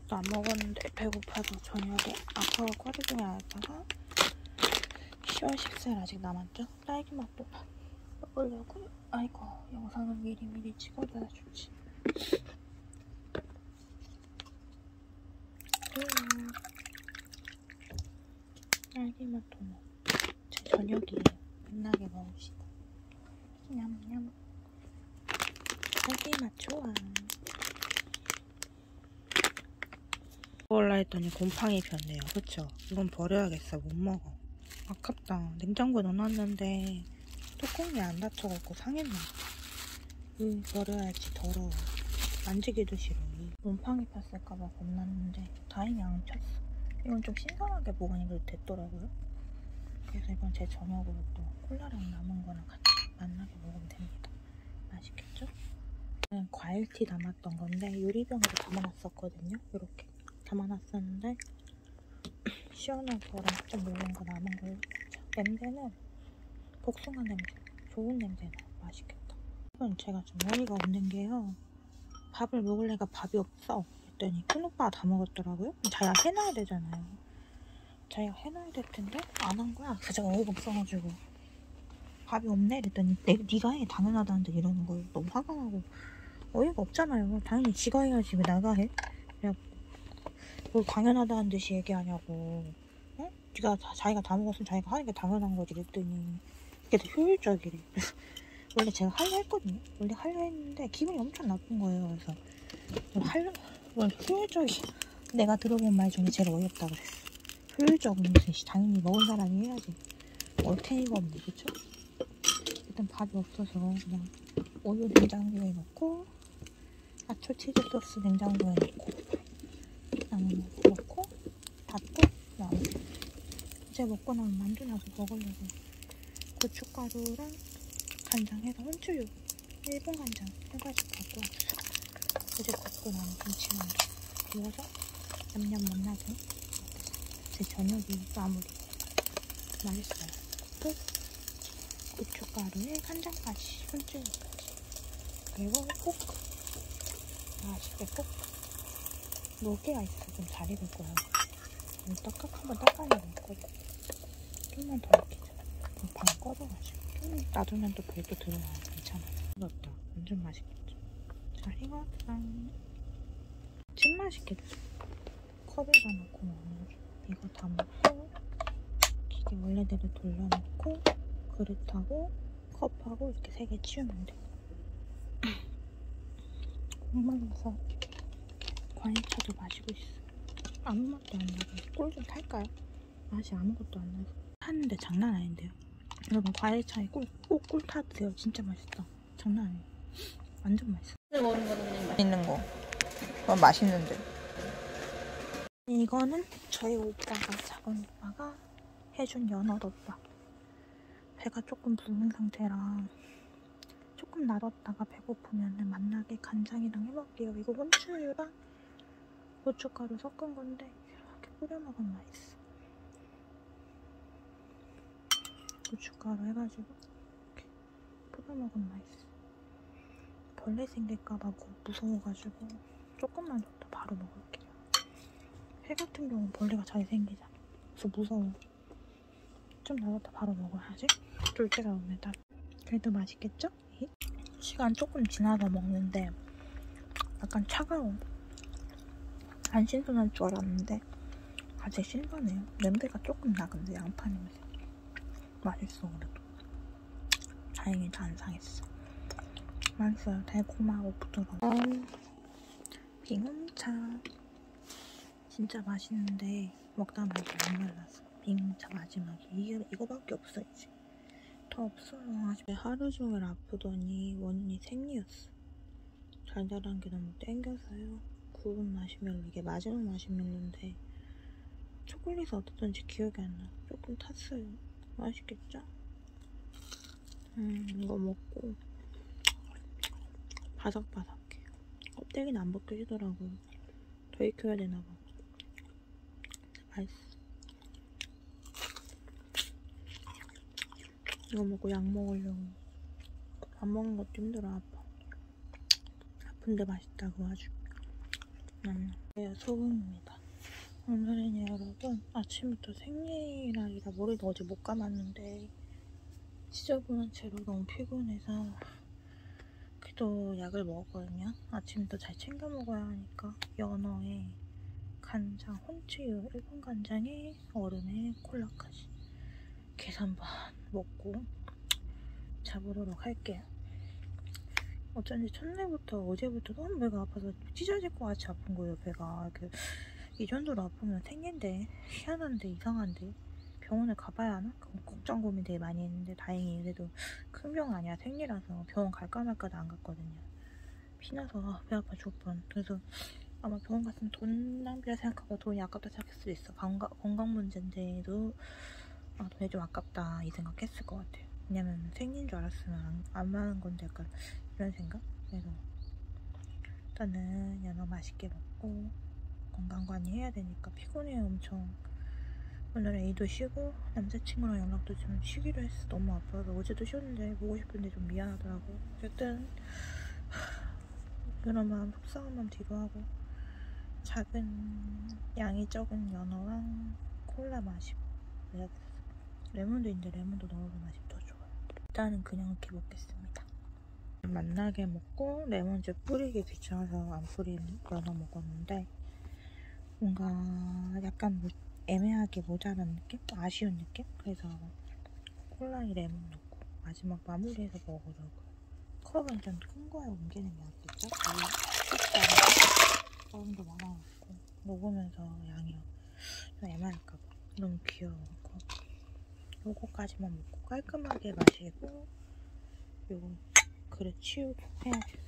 아직도 안 먹었는데 배고파서 저녁에 아빠가 쿼리 중에 알다가 10월 14일 아직 남았죠? 딸기 맛도 먹으려고. 아이고, 영상을 미리미리 찍어둬야 좋지. 딸기 맛 도넛 제 저녁이에요. 만나게 먹읍시다. 냠냠. 딸기 맛 좋아. 먹을라 했더니 곰팡이 폈네요. 그쵸? 이건 버려야겠어. 못 먹어. 아깝다. 냉장고에 넣어놨는데 뚜껑이 안 닫혀갖고 상했나? 버려야지. 더러워. 만지기도 싫어. 곰팡이 폈을까봐 겁났는데 다행히 안 폈어. 이건 좀 신선하게 보관이 그래도 됐더라고요. 그래서 이건 제 저녁으로 또 콜라랑 남은 거랑 같이 만나게 먹으면 됩니다. 맛있겠죠? 과일티 담았던 건데 유리병으로 담아놨었거든요. 이렇게 담아놨었는데 시원한 거랑 좀 녹은 거 남은 걸로. 냄새는 복숭아 냄새. 좋은 냄새나. 맛있겠다. 이건 제가 좀 어이가 없는 게요. 밥을 먹을래가 밥이 없어. 그랬더니 큰오빠가 다 먹었더라고요. 자기가 해놔야 되잖아요. 자기가 해놔야 될 텐데 안 한 거야. 그래서 제가 어이가 없어가지고 밥이 없네 이랬더니 네가 해. 당연하다는데 이러는 거예요. 너무 화가 나고 어이가 없잖아요. 당연히 지가 해야지 왜 나가 해? 그냥 뭘 당연하다는 듯이 얘기하냐고. 응? 자기가 다 먹었으면 자기가 하는 게 당연한 거지. 그랬더니 그게 더 효율적이래. 원래 제가 하려 했거든요. 원래 하려 했는데 기분이 엄청 나쁜 거예요. 그래서 원래 효율적이. 내가 들어본 말 중에 제일 어이없다 그랬어. 효율적은 무슨 당연히 먹은 사람이 해야지. 얼탱이가 없네. 그쵸? 일단 밥이 없어서 그냥 우유 냉장고에 넣고 나초 치즈 소스 냉장고에 넣고 나는 넣고 닫고 나오고. 이제 먹고 나면 만두 나서 먹으려고. 고춧가루랑 간장 해서 혼추유 일본 간장 해가지고 갖고 왔어. 이제 굽고 나면 김치만두 구워서 냠냠 맛나게 제 저녁이 마무리. 맛있어요. 끝. 고춧가루에 간장까지 혼추유까지 그리고 꼭 맛있게 꼭 녹개가 있어. 좀 잘 익을 거야. 한번 닦아내야 될 거고 좀만 더 익히자. 방 꺼져가지고 좀 놔두면 또 불도 들어와요. 괜찮아. 익었다. 완전 맛있겠죠? 잘 익었다. 진 맛있겠죠? 컵에다 넣고 먹는. 이거 다 먹고 기계 원래대로 돌려놓고 그릇하고 컵하고 이렇게 3개 치우면 돼. 공만해서 과일차도 마시고 있어. 아무 맛도 안 나고 꿀 좀 탈까요? 맛이 아무것도 안 나서. 타는데 장난 아닌데요. 여러분 과일차에 꿀 타드세요. 진짜 맛있다. 장난 아니에요. 완전 맛있어. 있는 거. 그건 맛있는데. 이거는 저희 오빠가, 작은 오빠가 해준 연어덮밥. 배가 조금 부른 상태라 조금 놔뒀다가 배고프면 만나게 간장이랑 해먹게요. 이거 혼추유랑 고춧가루 섞은 건데 이렇게 뿌려 먹으면 맛있어. 고춧가루 해가지고 이렇게 뿌려 먹으면 맛있어. 벌레 생길까봐 무서워가지고 조금만 줬다 바로 먹을게요. 회 같은 경우는 벌레가 잘 생기잖아. 그래서 무서워. 좀 놔뒀다 바로 먹어야지. 둘째가 오면 그래도 맛있겠죠? 시간 조금 지나서 먹는데 약간 차가워. 안 신선할 줄 알았는데 아직 신선해요. 냄새가 조금 나. 근데 양파 냄새. 맛있어. 그래도 다행히 다 안 상했어. 맛있어요. 달콤하고 부드러워. 빙음차 진짜 맛있는데 먹다 말고 안 말랐어. 빙음차 마지막에 이거밖에 없어. 이제 더 없어요. 하루 종일 아프더니 원인이 생리였어. 달달한 게 너무 땡겨서요. 구운 마시멜로, 이게 마지막 마시멜로인데 초콜릿이 어떻던지 기억이 안 나. 조금 탔어요. 맛있겠죠? 이거 먹고 바삭바삭해. 껍데기는 안 벗겨지더라고. 더 익혀야 되나봐. 맛있어. 이거 먹고 약 먹으려고. 밥 먹는 것도 힘들어. 아파. 아픈데 맛있다. 그 와중에 소금입니다. 오늘은 여러분 아침부터 생리날이라 머리도 어제 못 감았는데 지저분한 채로 너무 피곤해서 그래도 약을 먹었거든요. 아침부터 잘 챙겨 먹어야 하니까 연어에 간장, 혼치유, 일본 간장에 얼음에 콜라까지 계산반 먹고 자보도록 할게요. 어쩐지 첫날부터 어제부터 너무 배가 아파서 찢어질 것 같이 아픈 거예요. 배가 이 정도로 아프면 생긴데 희한한데 이상한데 병원을 가봐야 하나? 걱정 고민 되게 많이 했는데 다행히 그래도 큰 병 아니야. 생리라서 병원 갈까 말까도 안 갔거든요. 피나서 배 아파 죽을 뻔. 그래서 아마 병원 갔으면 돈 낭비라 생각하고 돈이 아깝다 생각했을 수도 있어. 건강 문제인데도 돈이 좀 아깝다 이 생각했을 것 같아요. 왜냐면 생긴 줄 알았으면 안 하는 건데 약간 이런 생각? 그래서 일단은 연어 맛있게 먹고 건강관리해야 되니까 피곤해요 엄청. 오늘은 A도 쉬고 남자친구랑 연락도 좀 쉬기로 했어. 너무 아파서 어제도 쉬었는데 보고 싶은데 좀 미안하더라고. 어쨌든 그런 마음 속상한 마음 뒤로 하고 작은 양이 적은 연어랑 콜라 마시고 그래야겠어. 레몬도 있는데 레몬도 넣어서 마시면 더 좋아요. 일단은 그냥 이렇게 먹겠습니다. 맛나게 먹고 레몬즙 뿌리기 귀찮아서 안 뿌리는 연어 먹었는데 뭔가 약간 애매하게 모자란 느낌? 아쉬운 느낌? 그래서 콜라에 레몬 넣고 마지막 마무리해서 먹으려고요. 컵은 좀 큰 거에 옮기는 게 낫겠죠? 거의 식사는 얼음도 많아갖고 먹으면서 양이 좀 애매할까봐 너무 귀여워갖고 요거까지만 먹고 깔끔하게 마시고 요거 그릇 치우고 해야겠어요.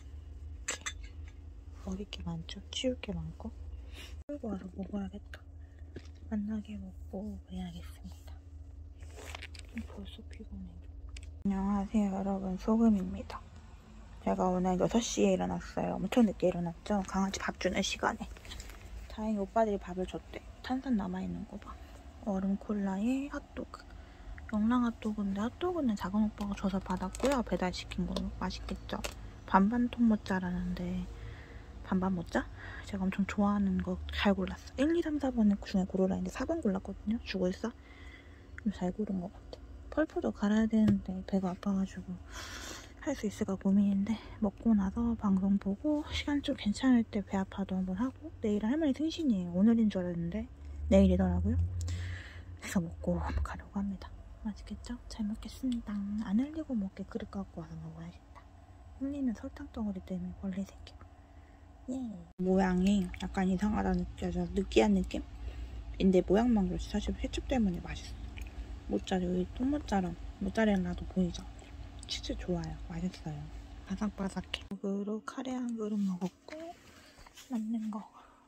먹을 게 많죠? 치울 게 많고 끌고 와서 먹어야겠다. 만나게 먹고 그래야겠습니다. 벌써 피곤해. 안녕하세요 여러분, 소금입니다. 제가 오늘 6시에 일어났어요. 엄청 늦게 일어났죠? 강아지 밥 주는 시간에. 다행히 오빠들이 밥을 줬대. 탄산 남아있는 거 봐. 얼음 콜라에 핫도그. 명랑 핫도그인데 핫도그는 작은 오빠가 줘서 받았고요. 배달시킨 걸로. 맛있겠죠? 반반 통 모짜라는데 반반 모짜? 제가 엄청 좋아하는 거 잘 골랐어. 1, 2, 3, 4번 중에 고르라 했는데 4번 골랐거든요. 주고 있어. 잘 고른 것 같아. 펄프도 갈아야 되는데 배가 아파가지고 할 수 있을까 고민인데 먹고 나서 방송 보고 시간 좀 괜찮을 때 배 아파도 한번 하고 내일은 할머니 생신이에요. 오늘인 줄 알았는데 내일이더라고요. 그래서 먹고 가려고 합니다. 맛있겠죠? 잘 먹겠습니다. 안 흘리고 먹게 그릇 갖고 와서 먹어야겠다. 흘리면 설탕 덩어리 때문에 벌레 새끼. 예. 모양이 약간 이상하다 느껴져. 느끼한 느낌인데 모양만 그렇지 사실 케첩 때문에 맛있어. 모짜렐라, 여기 모짜렐라도 보이죠? 치즈 좋아요. 맛있어요. 바삭바삭해. 그리고 카레 한 그릇 먹었고 남는 거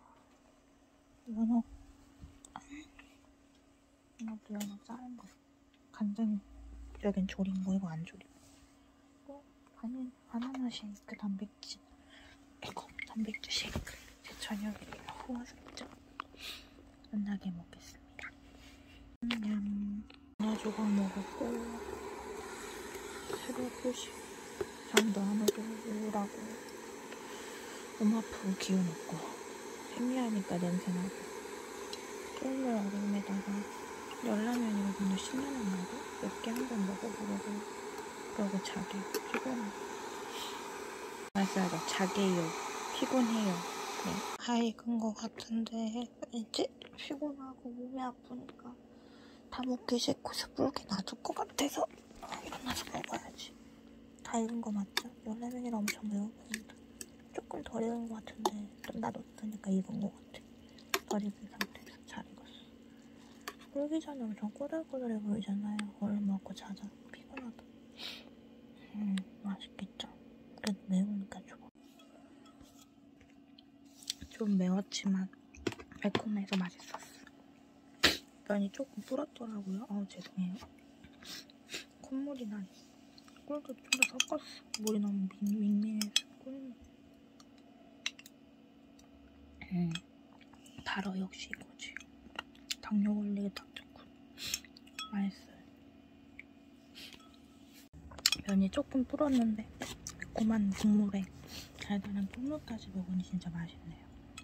이것도 연어 자른 거 간장적인 조린 거 이거 안 조림. 또 바나나 쉐이크 단백질 이거 단백질 쉐이크 제 저녁에 후화습죠. 만나게 먹겠습니다. 하나 조각 먹었고 새벽 2시 잠도 안 오고 우울하고 몸 아프고 기운 없고 생리하니까 냄새나고 쫄물 얼음에다가 열라면이랑 오늘 신라면 말고 몇 개 한번 먹어보려고 그러고 자기 피곤해. 맞아요. 자게요. 피곤해요. 네. 다 익은 것 같은데 이제 피곤하고 몸이 아프니까 다 먹기 싫고 스프르게 놔둘 것 같아서 일어나서 먹어야지. 다 익은 거 맞죠? 열라면이라 엄청 매워 보인다. 조금 덜 익은 것 같은데 좀 놔뒀으니까 익은 것 같아. 덜 익은 상태에서 잘 익었어. 끓기 전에 엄청 꼬들꼬들해 보이잖아요. 얼른 먹고 자자. 피곤하다. 맛있겠죠? 그래도 매우니까 좋아. 좀 매웠지만 매콤해서 맛있었어. 면이 조금 불었더라고요. 죄송해요. 콧물이 나네. 꿀도 좀 더 섞었어. 물이 너무 밍밍해서 꿀물. 달어 역시 이거지. 당뇨 걸리게 딱 좋고 맛있어요. 면이 조금 불었는데 매콤한 국물에 달달한 꿀물까지 먹으니 진짜 맛있네요.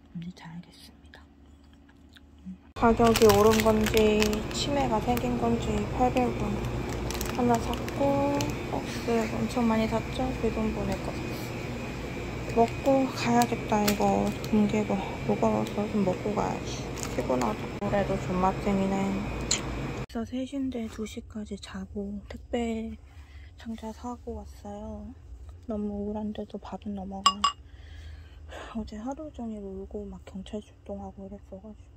뭔지 알겠습니다. 가격이 오른 건지 치매가 생긴 건지 800원 하나 샀고 박스 엄청 많이 샀죠? 그 돈 보낼 거 샀어. 먹고 가야겠다. 이거 뭉개고 무거워서 좀 먹고 가야지. 피곤하다. 올해도 존맛쟁이네. 그래서 3시인데 2시까지 자고 택배 상자 사고 왔어요. 너무 우울한데도 밥은 넘어가요. 어제 하루 종일 울고 막 경찰 출동하고 이랬어가지고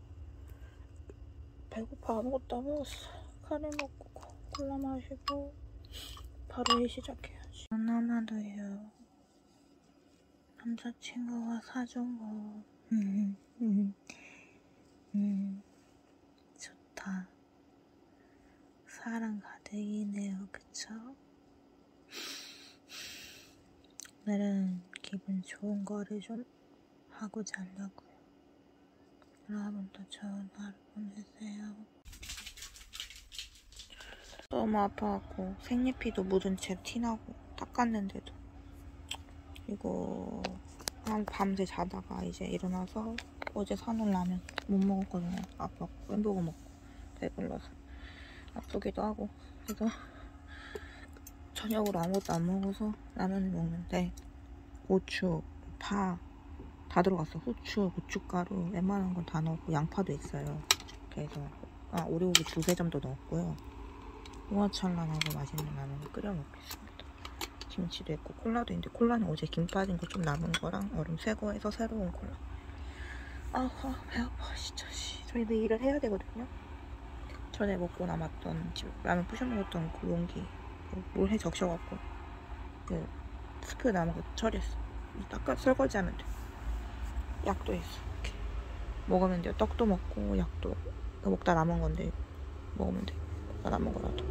배고파. 아무것도 안 먹었어. 카레 먹고 콜라 마시고 바로 일 시작해야지. 하나마도요. 남자친구가 사준 거. 좋다. 사랑 가득이네요. 그쵸? 오늘은 기분 좋은 거를 좀 하고 자려고요. 여러분도 좋은 하루 보내세요. 너무 아파갖고 색잎이도 묻은 채 티나고 닦았는데도 이거 한 밤새 자다가 이제 일어나서 어제 사놓은 라면 못 먹었거든요. 아파 햄버거 먹고 배불러서 아프기도 하고 그래서 저녁으로 아무것도 안 먹어서 라면을 먹는데 고추, 파 다 들어갔어. 후추, 고춧가루 웬만한 건 다 넣었고 양파도 있어요. 그래서 오리고기 2개 정도 넣었고요. 우아찬란하고 맛있는 라면을 끓여 먹겠습니다. 김치도 있고 콜라도 있는데 콜라는 어제 김 빠진 거 좀 남은 거랑 얼음 새거 해서 새로운 콜라. 배 아파 진짜. 저희도 일을 해야 되거든요. 전에 먹고 남았던 라면 부셔 먹었던 그 용기 물에 적셔갖고 그 스프 남은 거 처리했어. 닦아 설거지 하면 돼. 약도 있어. 이렇게 먹으면 돼요. 떡도 먹고 약도 먹다 남은 건데 먹으면 돼. 먹다 남은 거라도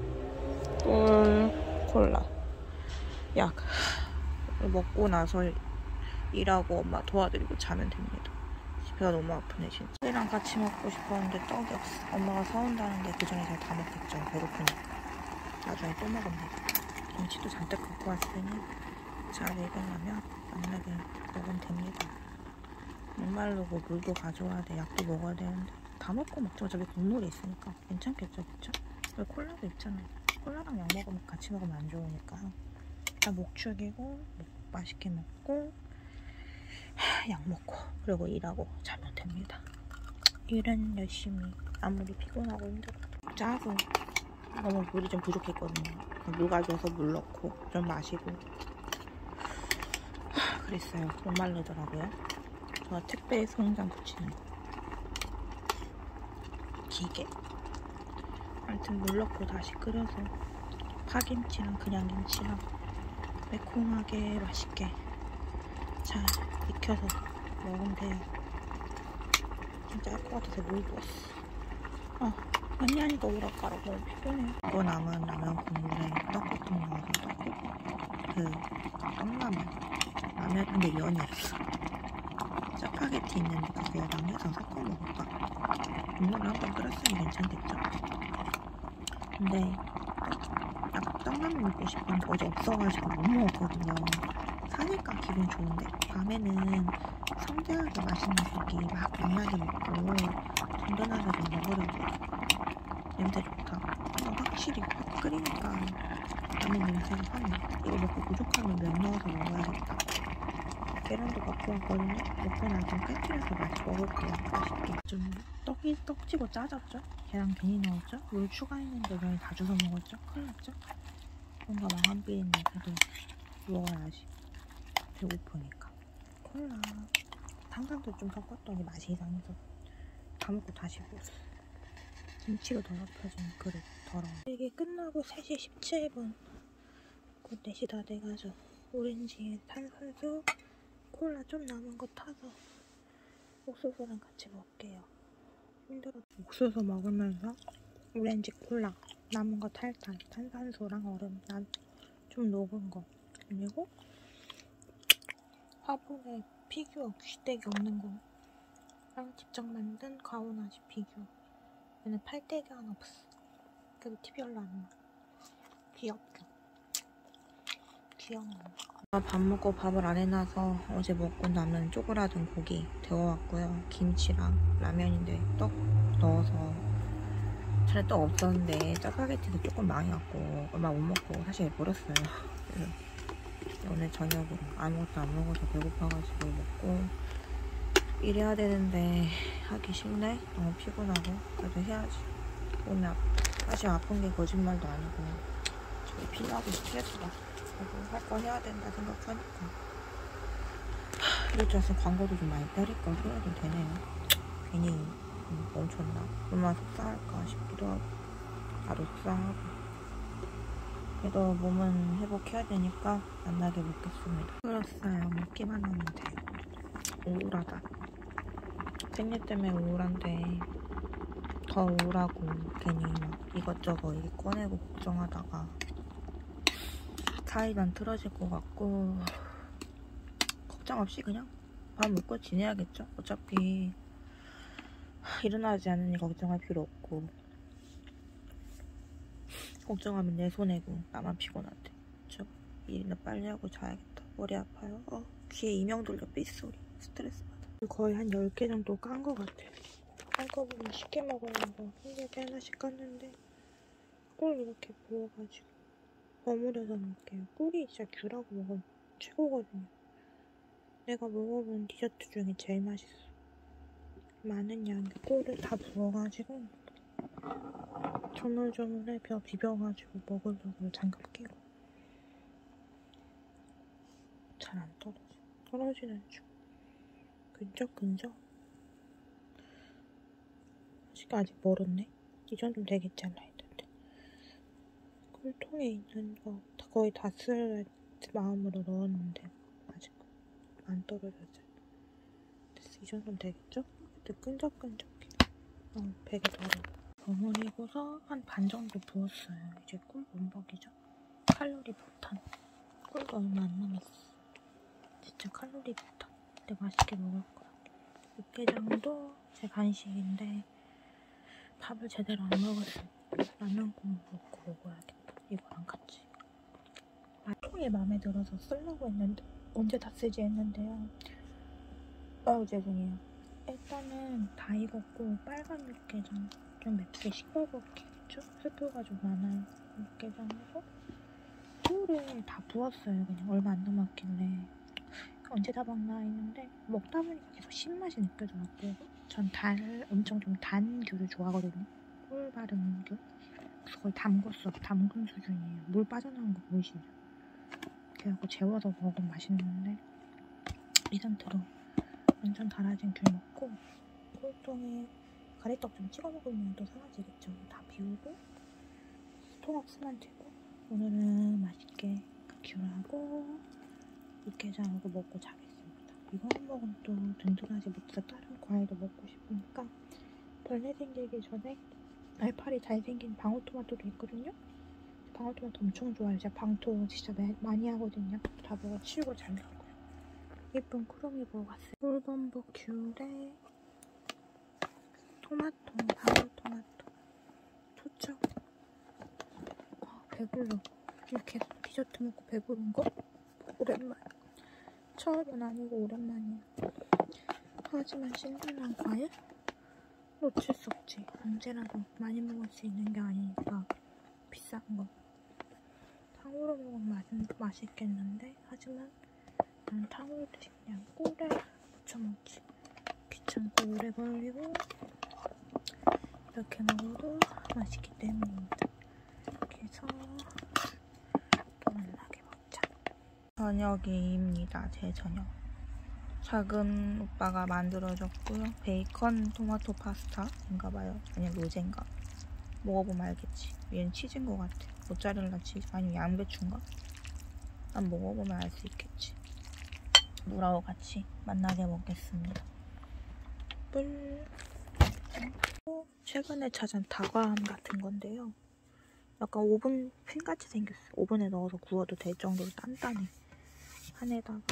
꿀 콜라 약 먹고 나서 일하고 엄마 도와드리고 자면 됩니다. 배가 너무 아프네 진짜. 떡이랑 같이 먹고 싶었는데 떡이 없어. 엄마가 사온다는데 그 전에 제가 다 먹겠죠. 배고프니까. 나중에 또 먹으면 돼. 김치도 잔뜩 갖고 왔으니 잘 익으려면 만나게 먹으면 됩니다. 목마르고 물도 가져와야 돼. 약도 먹어야 되는데 다 먹고 먹죠. 저기 국물이 있으니까 괜찮겠죠, 그쵸? 그리고 콜라도 있잖아요. 콜라랑 약 먹으면 같이 먹으면 안 좋으니까 일단 목 축이고 맛있게 먹고 약 먹고 그리고 일하고 자면 됩니다. 일은 열심히 아무리 피곤하고 힘들어도 짜고 너무 물이 좀 부족했거든요. 물 가져와서 물 넣고 좀 마시고 그랬어요. 목마르더라고요. 저 택배 송장 붙이는 기계. 아무튼 물 넣고 다시 끓여서 파김치랑 그냥 김치랑 매콤하게 맛있게 잘 익혀서 먹으면 돼요. 진짜 할 것 같아서 물 부었어. 많이 하니까 오락가락 너무 피곤해요. 이거 남은 라면 국물에 떡국도 넣어서 떡국 떡라면 근데 면이 없어. 짜파게티 있는데 그거랑 해서 섞어 먹을까? 국물을 한번 끓였으면 괜찮겠죠? 근데 떡라면 먹고 싶었는데 어제 없어가지고 못 먹었거든요. 사니까 기분 좋은데 밤에는 성대하게 맛있는 고기 막 맛나게 먹고 든든하게 좀 먹으려고. 냄새 좋다. 확실히 확 끓이니까 라면 냄새가 확 나. 이거 먹고 부족하면 면 넣어서 먹어야겠다. 계란도 갖고 왔거든요. 먹고 나서 깨트려서 다시 먹을게요. 맛있게. 좀 떡지고 짜졌죠? 계란 괜히 넣었죠? 물 추가했는데 면이 다 주워 먹었죠? 큰일 났죠? 뭔가 망한 비린데 그래도 먹어야지. 배고프니까. 콜라. 탄산도 좀 섞었더니 맛이 이상해서 다 먹고 다시 먹었어. 김치로 더럽혀진 그릇 더러워. 이게 끝나고 3시 17분. 곧 4시 다 돼가지고 오렌지 탄산수 콜라 좀 남은 거 타서 옥수수랑 같이 먹게요. 힘들어. 옥수수 먹으면서 오렌지 콜라 남은 거 탈탈 탄산수랑 얼음 좀 녹은 거 그리고 화분에 피규어 귀때기 없는 거랑 직접 만든 가오나시 피규어. 얘는 팔대기 하나 없어. 그래도 티 별로 안 나. 귀엽죠? 귀여워. 밥 먹고 밥을 안 해놔서 어제 먹고 남은 쪼그라든 고기 데워왔고요. 김치랑 라면인데 떡 넣어서 차라리 떡 없었는데 짜파게티도 조금 망해갖고 얼마 못 먹고 사실 버렸어요. 그래서 오늘 저녁으로 아무것도 안 먹어서 배고파가지고 먹고 일해야 되는데 하기 싫네. 너무 피곤하고. 그래도 해야지. 몸이 사실 아픈 게 거짓말도 아니고 저기 피나고 스트레스가 그래도 할 거 해야 된다 생각하니까 이럴 줄 알았으면 광고도 좀 많이 때릴걸. 해야도 되네요. 괜히 멈췄나. 얼마나 속상할까 싶기도 하고 나도 속상하고. 그래도 몸은 회복해야 되니까 만나게 먹겠습니다. 그렇어요. 먹기만 하면 돼요. 우울하다. 생리 때문에 우울한데 더 우울하고 괜히 막 이것저것 일 꺼내고 걱정하다가 사이만 틀어질 것 같고 걱정 없이 그냥 밥 먹고 지내야겠죠. 어차피 일어나지 않으니 걱정할 필요 없고 걱정하면 내 손해고 나만 피곤한데 그쵸? 일이나 빨리 하고 자야겠다. 머리 아파요. 귀에 이명 돌려 삐소리. 스트레스 받아. 거의 한 10개 정도 깐 것 같아. 한꺼번에 쉽게 먹으려고 힘들게 하나씩 깠는데 꿀 이렇게 부어가지고 버무려서 먹게요. 꿀이 진짜 귤하고 먹으면 최고거든요. 내가 먹어본 디저트 중에 제일 맛있어. 많은 양의 꿀을 다 부어가지고 조물조물해 비벼가지고 먹으려고 장갑 끼고. 잘 안 떨어져. 떨어지는 중. 근적근적. 아직 멀었네. 이 정도면 되겠지 않나 했는데. 꿀통에 있는 거 거의 다 쓸 마음으로 넣었는데 아직 안 떨어져서. 됐어. 이 정도면 되겠죠? 근데 끈적끈적해. 베개 더러워. 버무리고서 한 반 정도 부었어요. 이제 꿀 못 먹이죠? 칼로리 폭탄. 꿀도 얼마 안 남았어. 진짜 칼로리 폭탄. 근데 맛있게 먹을 거야. 육개장도 제 간식인데 밥을 제대로 안 먹었어요. 라면 국물 먹고 먹어야겠다. 이거랑 같이. 통이 마음에 들어서 쓰려고 했는데 언제 다 쓰지 했는데요. 죄송해요. 일단은 다 익었고 빨간 육개장 좀 맵게 싱거럽게 했죠? 스프가 좀 많아요. 육개장하고 꿀을 다 부었어요. 그냥 얼마 안 남았길래 언제 다 먹나 했는데 먹다 보니까 계속 신맛이 느껴져갖고 전 엄청 좀 단 귤을 좋아하거든요. 꿀 바른 귤. 그래서 거의 담궜어. 담근 수준이에요. 물 빠져나온 거 보이시죠? 그래갖고 재워서 먹으면 맛있는데 이 상태로 완전 달아진 귤 먹고 꿀통에 가래떡 좀 찍어 먹으면 또 사라지겠죠. 다 비우고 통 없으면 되고 오늘은 맛있게 귤하고 육개장하고 먹고 자겠습니다. 이거 한 모금 또 든든하지 못해서 다른 과일도 먹고 싶으니까 벌레 생기기 전에 알파리 잘생긴 방울토마토도 있거든요. 방울토마토 엄청 좋아해요. 제가 방토 진짜 많이 하거든요. 다 먹어 치우고 자려고요. 예쁜 크롬이 보고 갔어요. 꿀범벅 귤에 토마토, 방울토마토, 투척. 배불러. 이렇게 디저트 먹고 배부른 거? 오랜만. 처음은 아니고 오랜만이야. 하지만 신선한 과일? 놓칠 수 없지. 언제라도 많이 먹을 수 있는 게 아니니까 비싼 거. 탕후루 먹으면 맛있겠는데 하지만 난 탕후루 대신 그냥 꿀에 묻혀 먹지. 귀찮고 오래 걸리고 이렇게 먹어도 맛있기 때문입니다. 이렇게 해서 또 만나게 먹자. 저녁입니다. 제 저녁. 작은 오빠가 만들어줬고요. 베이컨 토마토 파스타인가봐요. 아니면 로제인가? 먹어보면 알겠지. 얘는 치즈인 것 같아. 모짜렐라 치즈 아니면 양배추인가? 난 먹어보면 알 수 있겠지. 물하고 같이 만나게 먹겠습니다. 뿔. 최근에 찾은 다과함 같은 건데요. 약간 오븐 핀같이 생겼어요. 오븐에 넣어서 구워도 될 정도로 단단해. 안에다가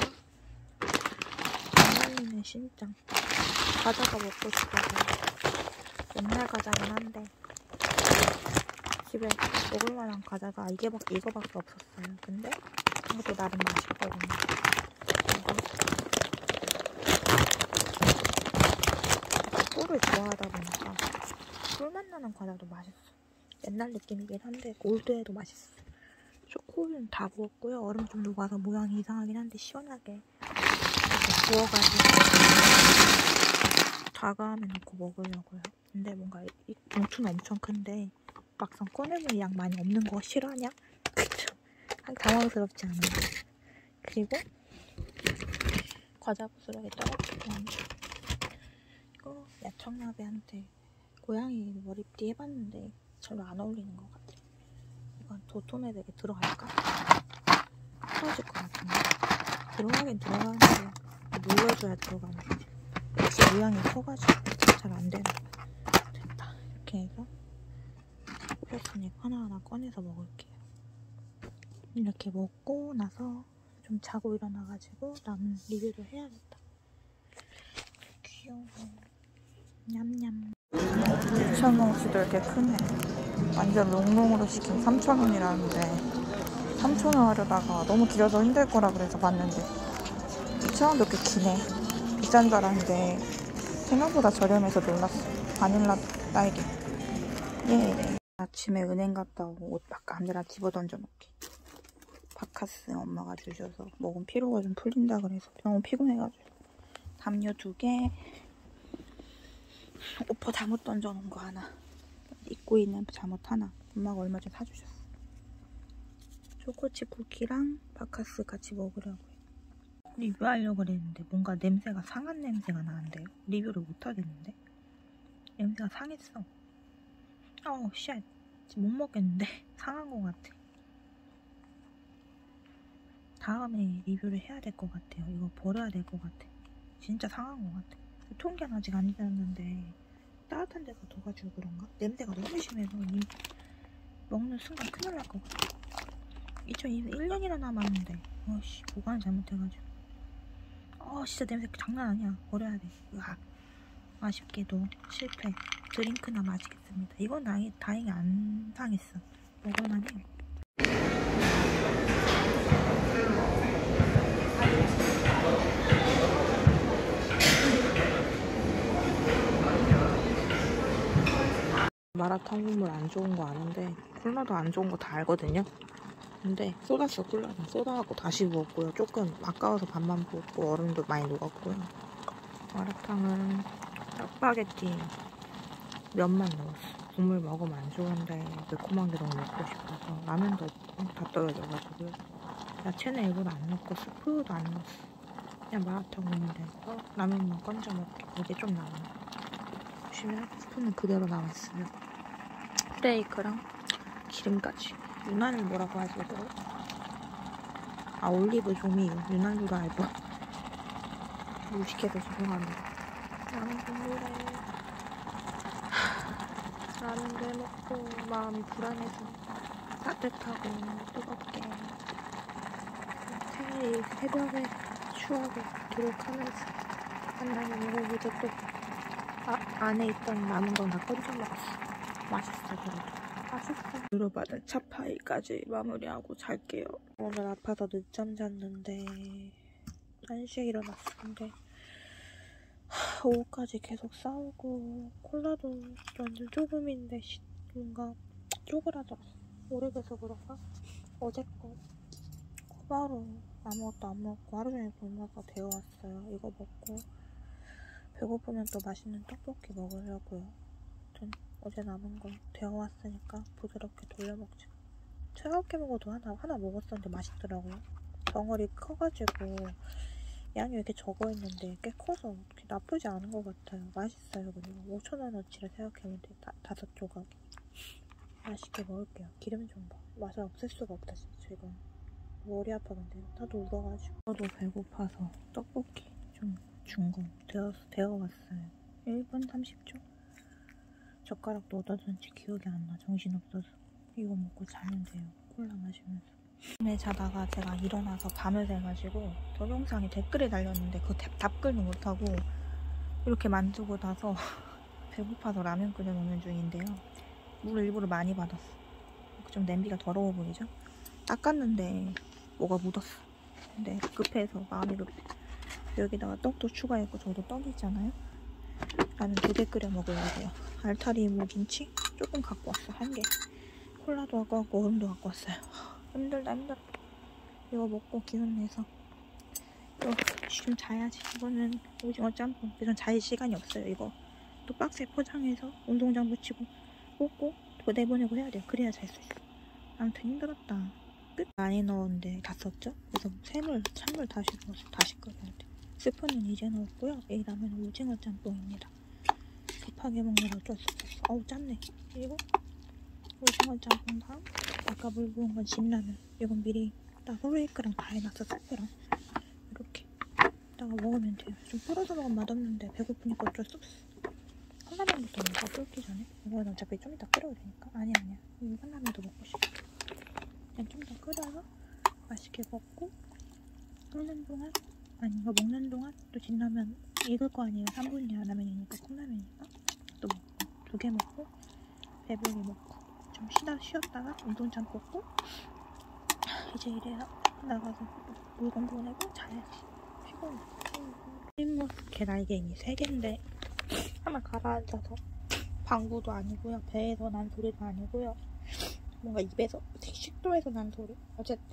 말리는 신장. 과자가 먹고 싶어서 옛날 과자긴 한데 집에 먹을만한 과자가 이거밖에 없었어요. 근데 이것도 나름 맛있거든요. 꿀을 좋아하다 보니까 꿀맛 나는 과자도 맛있어. 옛날 느낌이긴 한데 올드해도 맛있어. 초코우유는 다 부었고요. 얼음 좀 녹아서 모양이 이상하긴 한데 시원하게 이렇게 부어가지고 다가함에 넣고 먹으려고요. 근데 뭔가 이 봉투는 엄청 큰데 막상 꺼내보니 양 많이 없는 거 싫어하냐? 그쵸? 당황스럽지 않아요. 그리고 과자 부스러기 떨어뜨리면 이거 야청나베한테 고양이 머리띠 해봤는데 별로 안 어울리는 것 같아요. 이건 도톰해되게 들어갈까? 떨어질 것 같은데 들어가긴 들어가는데 눌러줘야 들어가는 거지. 역시 모양이 커가지고 잘 안 되네. 됐다. 이렇게 해서 폈으니까 하나하나 꺼내서 먹을게요. 이렇게 먹고 나서 좀 자고 일어나가지고 남은 리뷰를 해야겠다. 귀여워. 냠냠. 2,000원치도 이렇게 크네. 완전 롱롱으로 시킨 3,000원이라는데 3,000원 하려다가 너무 길어서 힘들 거라 그래서 봤는데 2,000원도 꽤 기네. 비싼 줄 알았는데 생각보다 저렴해서 놀랐어. 바닐라 딸기. 예. 아침에 은행 갔다 오고 옷 바깥에다 집어 던져놓기. 바카스 엄마가 주셔서 먹으면 피로가 좀 풀린다 그래서 너무 피곤해가지고 담요 2개, 오퍼 잠옷 던져놓은 거 하나, 입고 있는 잠옷 하나 엄마가 얼마 전에 사주셨어. 초코칩 쿠키랑 바카스 같이 먹으려고요. 리뷰하려고 그랬는데 뭔가 냄새가 상한 냄새가 나는데요. 리뷰를 못하겠는데? 냄새가 상했어. 쉣. 지금 못 먹겠는데? 상한 것 같아. 다음에 리뷰를 해야 될 것 같아요. 이거 버려야 될 것 같아. 진짜 상한 것 같아. 유통기한 아직 안 지났는데 따뜻한 데서 둬가지고 그런가? 냄새가 너무 심해서 먹는 순간 큰일 날 것 같아. 2021년이나 남았는데 보관을 잘못해가지고 진짜 냄새 장난 아니야. 버려야 돼. 으악. 아쉽게도 실패. 드링크나 마시겠습니다. 이건 다행히 안 상했어. 먹을만해. 마라탕 국물 안 좋은 거 아는데 콜라도 안 좋은 거 다 알거든요. 근데 쏟았어. 콜라는 쏟아갖고 다시 부었고요. 조금 아까워서 반만 부었고 얼음도 많이 녹았고요. 마라탕은 짜파게티 면만 넣었어. 국물 먹으면 안 좋은데 매콤한 게 너무 먹고 싶어서 라면도 다 떨어져가지고요. 야채는 일부러 안 넣고 스프도 안 넣었어. 그냥 마라탕 넣으면 돼서 라면만 건져 먹게. 이게 좀 남아요. 보시면 스프는 그대로 남았어요. 스테이크랑 기름까지. 윤활유 뭐라고 하지 이거? 올리브 조미유. 윤활유로 알고 무식해서 죄송합니다. 라면 국물에 라면을 먹고 마음이 불안해서 따뜻하고 뜨겁게 새벽에 추억을 기록하면서 한다면 먹어보자. 또 안에 있던 남은 건 다 건져 먹었어. 맛있어. 그래도 맛있어. 주로받은 차파이까지 마무리하고 잘게요. 오늘 아파서 늦잠 잤는데 1시에 일어났는데 오후까지 계속 싸우고 콜라도 완전 조금인데 뭔가 쪼그라들었어. 오래돼서 그런가? 어제 거 코바로 아무것도 안 먹고 하루 종일 굶어서 데워왔어요. 이거 먹고 배고프면 또 맛있는 떡볶이 먹으려고요. 전 어제 남은 거 데워왔으니까 부드럽게 돌려먹자. 차갑게 먹어도 하나 먹었었는데 맛있더라고요. 덩어리 커가지고 양이 왜 이렇게 적어 있는데 꽤 커서 나쁘지 않은 것 같아요. 맛있어요. 그리고 5,000원어치를 생각해보는데 5조각. 맛있게 먹을게요. 기름 좀 봐. 맛을 없앨 수가 없다 진짜. 이건 머리 아파. 근데 나도 울어가지고. 저도 배고파서 떡볶이 좀 준 거 데워왔어요. 1분 30초? 젓가락도 어디다 둔지 기억이 안 나. 정신없어서. 이거 먹고 자면 돼요. 콜라 마시면서. 밤에 자다가 제가 일어나서 밤을 새가지고 동영상에 댓글이 달렸는데 그거 답글도 못하고 이렇게 만두고 나서 배고파서 라면 끓여 먹는 중인데요. 물을 일부러 많이 받았어. 좀 냄비가 더러워 보이죠? 닦았는데 뭐가 묻었어. 근데 급해서 마음이 급해. 여기다가 떡도 추가했고 저도 떡 있잖아요. 나는 2개 끓여 먹으려고요. 알타리 무김치 조금 갖고 왔어. 1개. 콜라도 갖고 왔고 얼음도 갖고 왔어요. 힘들다 힘들어. 이거 먹고 기운 내서 또 좀 자야지. 이거는 오징어 짬뽕. 그래서 잘 시간이 없어요. 이거 또 박스에 포장해서 운동장 붙이고 꽂고 또 내보내고 해야 돼요. 그래야 잘 수 있어. 아무튼 힘들었다. 끝. 많이 넣었는데 다 썼죠? 그래서 찬물 다시 넣어서 다시 끓여야 돼. 스프는 이제 넣었고요. 이 라면은 오징어 짬뽕입니다. 급하게 먹느라 어쩔 수 없었어. 어우 짠네. 그리고 오징어 짬뽕 다음 아까 물 부은 건 진라면. 이건 미리 딱 소레이크랑 다 해놨어. 스프랑 이렇게 이따가 먹으면 돼요. 좀 풀어서 먹으면 맛없는데 배고프니까 어쩔 수 없어. 컵라면부터 먹어. 끓기 전에. 이건 어차피 좀 이따 끓여야 되니까. 아니야 이 컵라면도 먹고 싶어. 그냥 좀 더 끓여서 맛있게 먹고 끓는 동안 아니 이거 먹는 동안 또 진라면 익을 거 아니에요. 3분이야 라면이니까 컵라면이니까 또 먹고 2개 먹고 배불리 먹고 좀 쉬었다가 운동장 뽑고 이제 이래서 나가서 물건 보내고 자야지. 피곤해. 흰머스켓 날개니 3개인데 하나 가라앉아서 방구도 아니고요. 배에서 난 소리도 아니고요. 뭔가 입에서 식도에서 난 소리. 어쨌든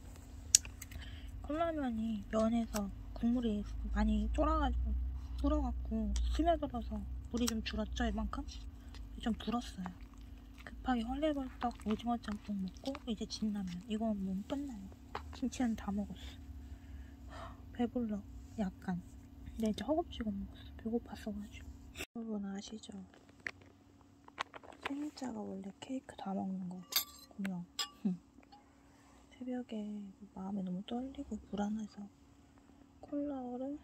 컵라면이 면에서 국물이 많이 쫄아가지고 불어갖고 스며들어서 물이 좀 줄었죠. 이만큼? 좀 불었어요. 급하게 헐레벌떡 오징어 짬뽕 먹고 이제 진라면. 이건 뭐 끝나요. 김치는 다 먹었어. 배불러 약간. 근데 이제 허겁지겁 먹었어. 배고팠어가지고. 여러분 아시죠? 생일자가 원래 케이크 다 먹는 거 공룡. 새벽에 마음이 너무 떨리고 불안해서 콜라 얼음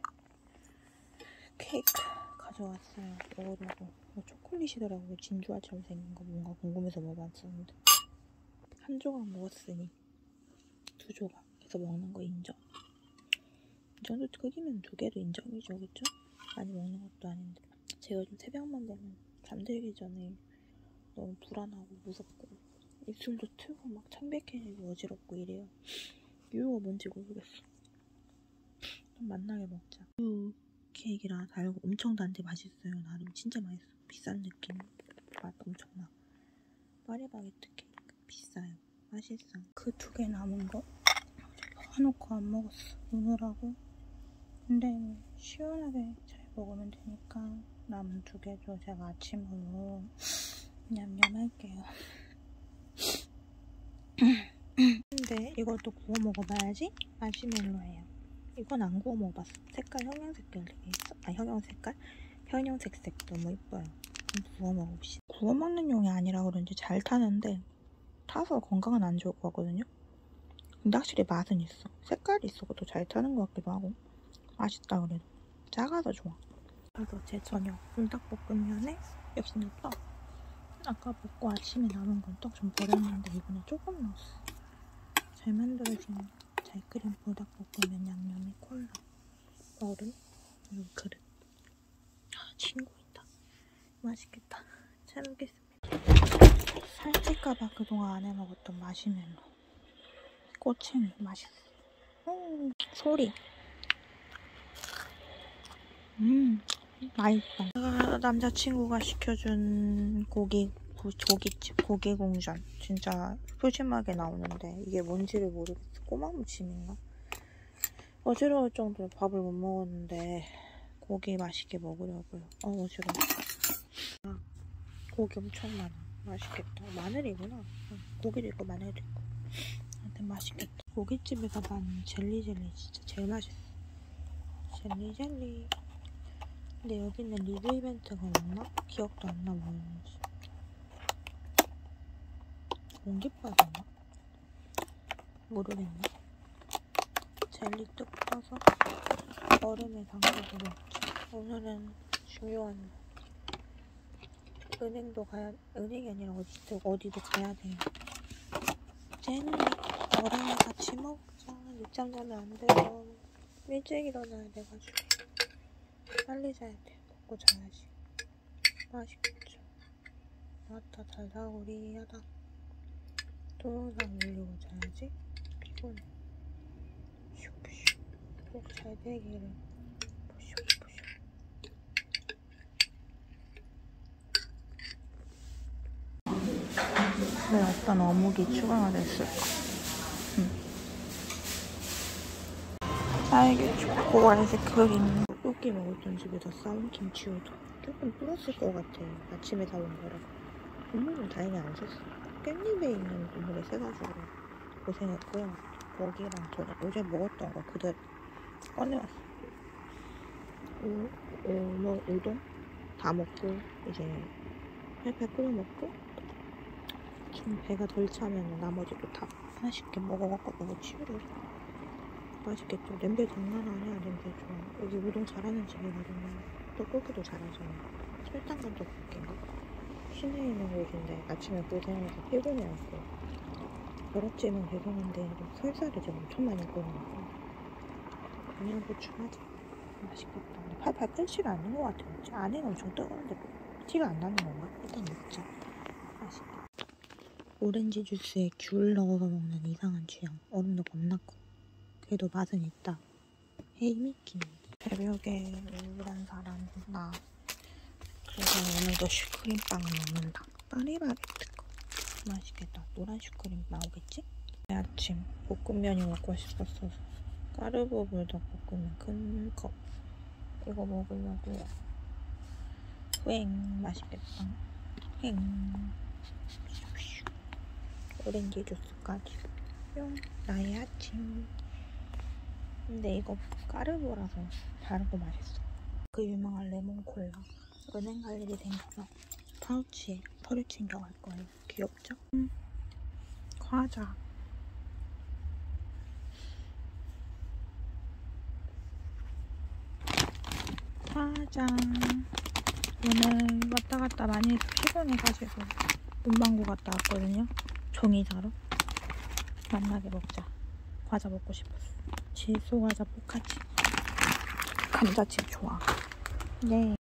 케이크 가져왔어요. 먹으려고. 초콜릿이더라고요. 진주알처럼 생긴 거 뭔가 궁금해서 먹어봤었는데 한 조각 먹었으니 2조각 해서 먹는 거 인정. 이 정도 크기면 2개도 인정이죠. 그쵸? 많이 먹는 것도 아닌데 제가 요즘 새벽만 되면 잠들기 전에 너무 불안하고 무섭고 입술도 트고 막 창백해지고 어지럽고 이래요. 이유가 뭔지 모르겠어. 좀 만나게 먹자. 우유 케이크라 달고 엄청 단데 맛있어요. 나름 진짜 맛있어. 비싼 느낌. 맛 엄청 나. 파리바게뜨 케이크 비싸요. 맛있어. 그 2개 남은 거 봐놓고 안 먹었어. 오늘하고. 근데 시원하게 잘 먹으면 되니까 남은 2개도 제가 아침으로 냠냠 할게요. 근데 이것도 구워 먹어봐야지. 마시멜로예요. 이건 안 구워 먹어봤어. 색깔 형형색깔 되게 있어. 아 형형색깔? 형형색색 너무 이뻐요. 구워 먹어봅시다. 구워 먹는 용이 아니라 그런지 잘 타는데 타서 건강은 안 좋을 것 같거든요. 근데 확실히 맛은 있어. 색깔이 있어서 더 잘 타는 것 같기도 하고 맛있다 그래도. 작아서 좋아. 그래서 제 저녁 불닭볶음면에 역시나 떡. 아까 먹고 아침에 남은 건 떡 좀 버렸는데 이번에 조금 넣었어. 잘 만들어진 잘 끓인 불닭볶음면 양념에 콜라, 얼음, 그리고 그릇. 친구 있다. 맛있겠다. 잘 먹겠습니다. 살찔까봐 그동안 안 해먹었던 마시멜로. 꼬챙이 맛있어. 소리. 맛있어. 남자친구가 시켜준 조기집 고기공전. 진짜 푸짐하게 나오는데 이게 뭔지를 모르겠어. 꼬막무침인가? 어지러울 정도로 밥을 못 먹었는데 고기 맛있게 먹으려고요. 어지러워. 고기 엄청 많아. 맛있겠다. 마늘이구나. 고기도 있고 마늘도 있고. 하여튼 맛있겠다. 고깃집에서 난 젤리 진짜 제일 맛있어. 젤리. 근데 여기는 리뷰 이벤트가 없나? 기억도 안 나 뭐였는지. 공깃밥인가? 모르겠네. 젤리 뚝 떠서 얼음에 담가서 먹자. 오늘은 중요한 은행이 아니라 어디도 가야 돼요. 젤리 얼음에 같이 먹자. 늦잠 자면 안 돼요. 일찍 일어나야 돼가지고 빨리 자야 돼. 먹고 자야지. 맛있겠죠. 맞다 달달구리하다. 동영상 올리고 자야지. 꿀. 슉슉. 꼭 잘 되기를. 푸슉푸슉. 왜 어떤 어묵이 추가가 됐을까? 딸기 초코 아이스크림. 떡볶이 먹었던 집에서 싸운 김치우도 조금 불었을 것 같아요. 아침에 사온 거라. 국물은 다행히 안 샜어. 깻잎에 있는 국물에 새가지고 고생했고요. 고기랑 어제 먹었던 거 그대로 꺼내왔어. 우동 다 먹고 이제 팔팔 끓여 먹고 좀 배가 덜 차면 나머지도 다 맛있게 먹어갖고 너무 치우려. 맛있겠죠? 냄새 장난 아니야. 냄새 좋아. 여기 우동 잘하는 집이거든요. 떡볶이도 잘하잖아. 설탕간 떡볶이인가? 시내에 있는 곳인데 아침에 고생해서 피곤해갖고 더럽지만 죄송한데 설사를 지금 엄청 많이 끓여갖고 그냥 고추하자. 맛있겠다. 근데 팔팔 끓지가 않는 것 같아요. 안에는 엄청 뜨거운데 티가 안 나는 건가? 일단 먹자. 맛있다. 오렌지 주스에 귤 넣어서 먹는 이상한 취향. 얼음도 겁나 커. 그래도 맛은 있다. 헤이 미키. 새벽에 우울한 사람 나. 그래서 오늘도 슈크림빵을 먹는다. 파리바게뜨 거. 맛있겠다. 노란 슈크림 나오겠지? 아침 볶음면이 먹고 싶었어서 까르보 불닭 볶음면 큰 컵. 이거 먹으려고요. 휑 맛있겠다. 휑. 오렌지 주스까지. 뿅. 나의 아침. 근데 이거 까르보라서 다르고 맛있어. 그 유명한 레몬콜라. 은행 갈 일이 생겨서 파우치에 털을 챙겨갈 거예요. 귀엽죠? 과자. 짜잔. 오늘 왔다 갔다 많이 해서 피곤해가지고 문방구 갔다 왔거든요. 종이 사러. 만나게 먹자. 과자 먹고 싶었어. 질소 과자 포카치. 감자칩 좋아. 네.